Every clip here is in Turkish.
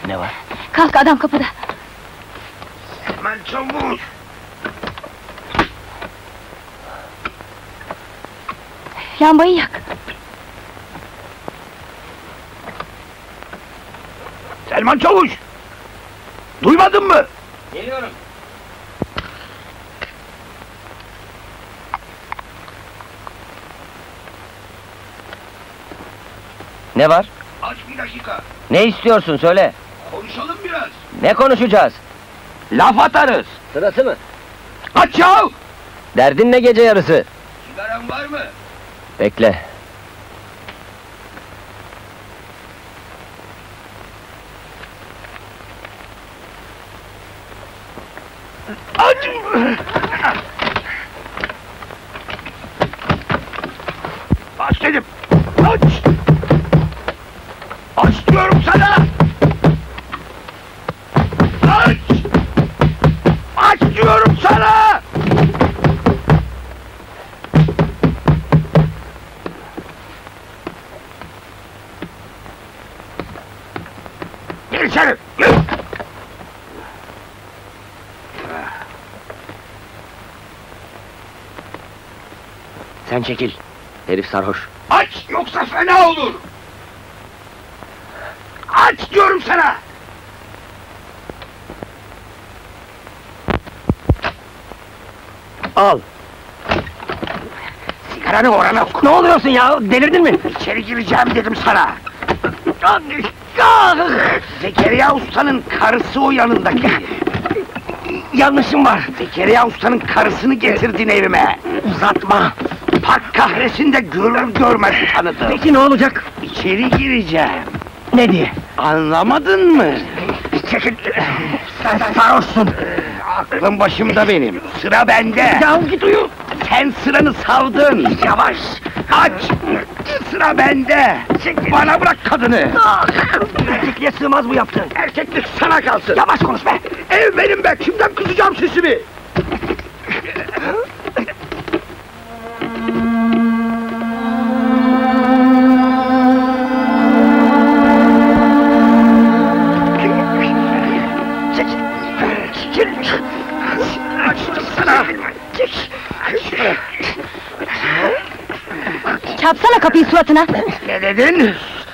Ne var? Kalk, adam kapıda. Hemen çabuk! Lambayı yak. Selman Çavuş! Duymadın mı? Geliyorum. Ne var? Aç bir dakika. Ne istiyorsun söyle. Konuşalım biraz. Ne konuşacağız? Laf atarız. Sırası mı? Aç yav! Derdin ne gece yarısı? Sigaran var mı? Bekle. Aç! Aç dedim! Aç! Aç diyorum sana! Aç! Aç diyorum sana! Gir içeri! Gir! Sen çekil. Herif sarhoş. Aç yoksa fena olur! Aç diyorum sana! Al. Sigaranı orana koy! Ne oluyorsun ya? Delirdin mi? İçeri gireceğim dedim sana! Zekeriya Usta'nın karısı o yanındaki! Yanlışım var. Zekeriya Usta'nın karısını getirdin evime! Uzatma. Park kahresinde görür görmez tanıdım! Peki ne olacak? İçeri gireceğim! Ne diye? Anlamadın mı? Çekil. Sen sarhoşsun. Aklım başımda benim! Sıra bende! Ya git uyu. Sen sıranı savdın! Yavaş. Aç! Sıra bende! Bana bırak kadını! Erkekliğe sığmaz bu yaptığın. Erkeklik sana kalsın! Yavaş konuş be. Ev benim be! Kimden kısacağım sesimi? Açtım sana! Çarpsana kapıyı suratına! Ne dedin?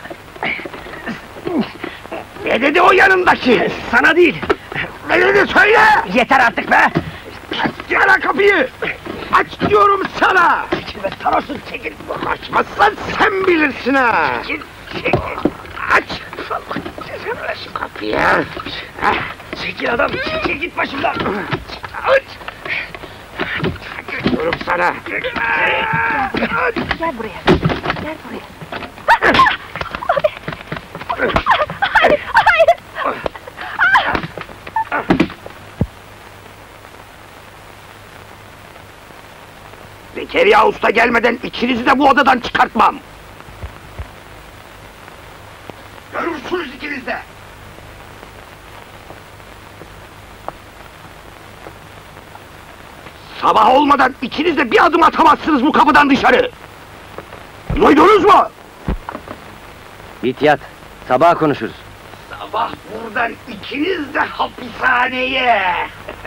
Ne dedi o yanındaki? Sana değil. Ne dedi söyle! Yeter artık be. Açsana kapıyı! Aç diyorum sana! Çekil be sarhoşsun çekil. Açmazsan sen bilirsin ha! Çekil! Aç! Allah şu kapıyı! Hah, Çekil adam. Çekil git başımdan. aç! Diyorum sana! Aç! Gel buraya, gel buraya. Hayır, hayır! Zekeriya Usta gelmeden ikinizi de bu odadan çıkartmam! Görürsünüz ikiniz de! Sabah olmadan ikiniz de bir adım atamazsınız bu kapıdan dışarı! Duydunuz mu? Git yat. Sabah konuşuruz. Sabah buradan ikiniz de hapishaneye!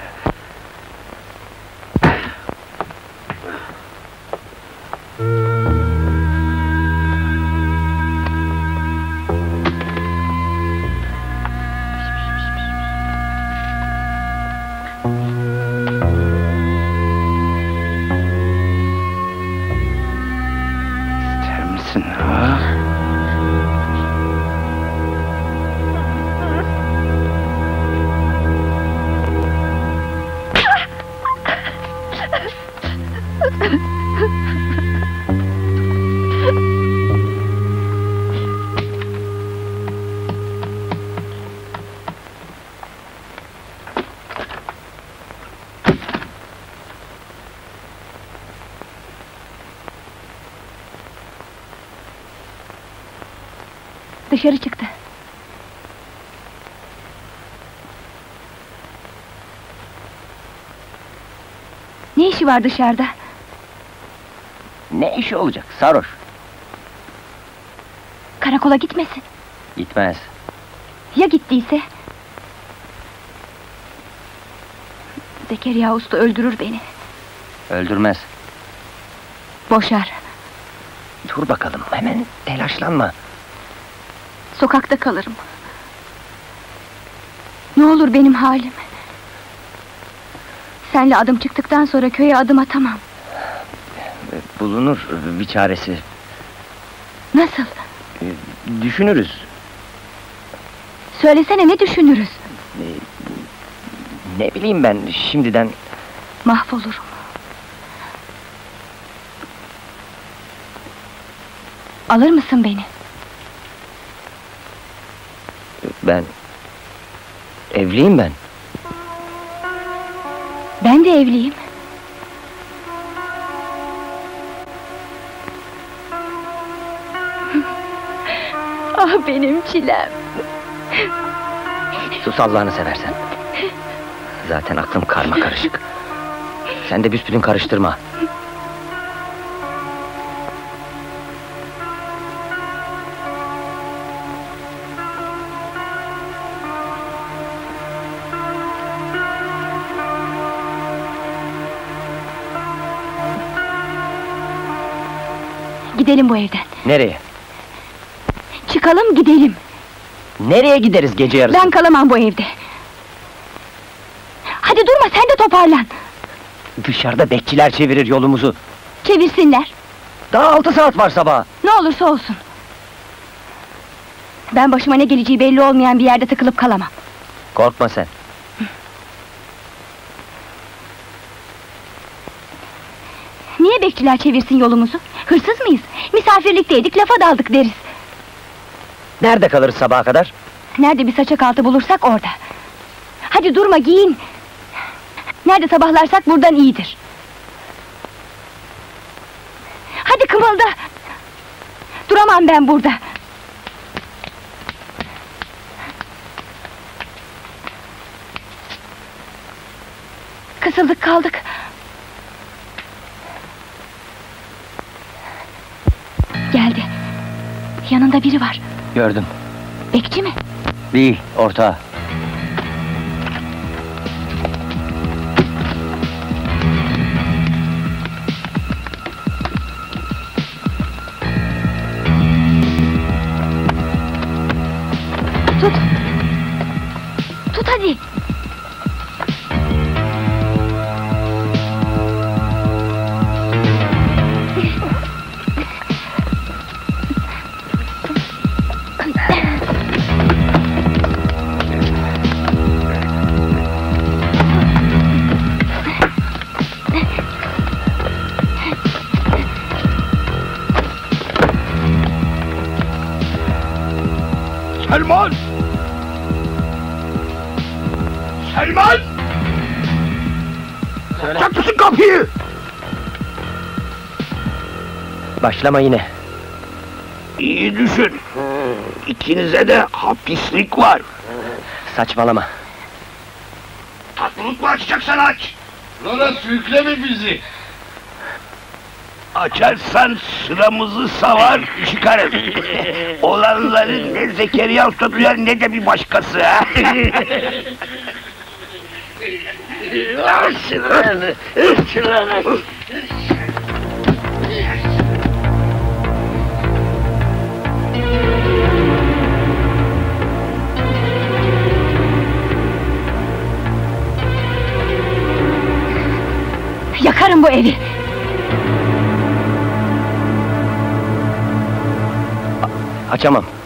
İster misin ha? Dışarı çıktı. Ne işi var dışarıda? Ne işi olacak? Sarhoş. Karakola gitmesin. Gitmez. Ya gittiyse? Zekeriya Usta öldürür beni. Öldürmez. Boşar. Dur bakalım, hemen telaşlanma. Sokakta kalırım. Ne olur benim halim. Senle adım çıktıktan sonra köye adım atamam. Bulunur bir çaresi. Nasıl? Düşünürüz. Söylesene, ne düşünürüz? Ne bileyim ben, şimdiden... Mahvolurum. Alır mısın beni? Ben... Evliyim ben. Ben de evliyim. Ah benim çilem. Sus Allah'ını seversen. Zaten aklım karma karışık. Sen de büsbütün karıştırma. Gidelim bu evden. Nereye? Çıkalım gidelim. Nereye gideriz gece yarısı? Ben kalamam bu evde. Hadi durma, sen de toparlan. Dışarıda bekçiler çevirir yolumuzu. Çevirsinler. Daha 6 saat var sabaha. Ne olursa olsun. Ben başıma ne geleceği belli olmayan bir yerde tıkılıp kalamam. Korkma sen. Niye bekçiler çevirsin yolumuzu? Hırsız mıyız? Misafirlikteydik, lafa daldık deriz. Nerede kalırız sabaha kadar? Nerede bir saçak altı bulursak orada. Hadi durma, giyin. Nerede sabahlarsak buradan iyidir. Hadi kımılda. Duramam ben burada. Kısıldık kaldık. Geldi. Yanında biri var. Gördüm. Bekçi mi? Değil, ortağı. Tut. Tut hadi. Selman! Selman! Söyle. Çak mısın kapıyı? Başlama yine. İyi düşün. İkinize de hapislik var. Saçmalama. Tatlılık mı açacaksan aç. Sonra sürükleme bizi. Açarsan sıramızı savar çıkarız. Olanları ne Zekeriya Usta duyar ne de bir başkası. Ha? Yakarım bu evi. Açamam.